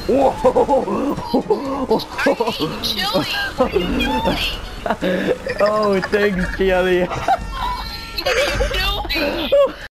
Whoa! I hate chili. What are you doing? Oh, thanks, Kelly. What are you doing?